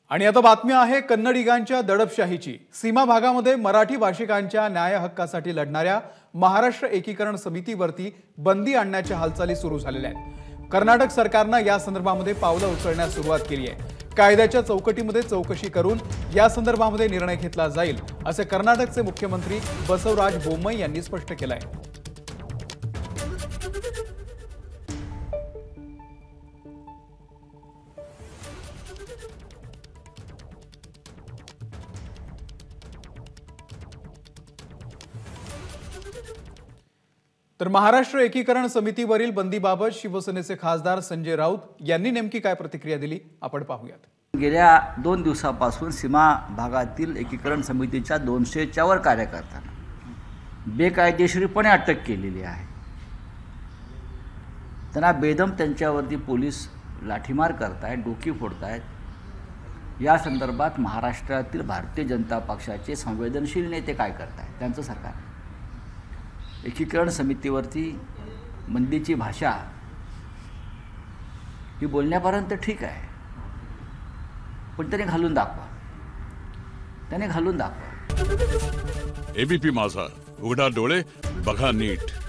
आणि आता बातमी आहे कन्नडिगांच्या दडपशाहीची। सीमा भागामध्ये मराठी भाषिकांच्या न्याय हक्कासाठी लढणाऱ्या महाराष्ट्र एकीकरण समितीवरती बंदी आणण्याच्या हालचाली सुरू झालेल्या आहेत। कर्नाटक सरकारने या संदर्भामध्ये पावलं उचलण्यास सुरुवात केली आहे। कायद्याच्या चौकटीमध्ये चौकशी करून या संदर्भामध्ये निर्णय घेतला जाईल असे कर्नाटकचे मुख्यमंत्री बसवराज बोम्मई यांनी स्पष्ट केलं आहे। तर महाराष्ट्र एकीकरण समितीवरील बंदीबाबत शिवसेनेचे खासदार संजय राऊत यांनी नेमकी काय प्रतिक्रिया दिली आपण पाहूयात। गेल्या 2 दिवसापासून सीमा भागातील एकीकरण समितीच्या 200च्या वर कार्यकर्त्यांना बेकायदेशीरपणे अटक केलेली आहे। त्यांना बेदम त्यांच्यावरती पोलीस लाठीमार करतायत, डोकी फोडतायत। या संदर्भात महाराष्ट्रातील भारतीय जनता पक्षाचे संवेदनशील नेते काय करतायत? त्यांचं सरकार एकीकरण समितीवरती बंदीची भाषा ही बोलण्यापर्यंत ठीक आहे, पण त्याने घालून दाखवा। एबीपी माझा, उघडा डोळे बघा नीट।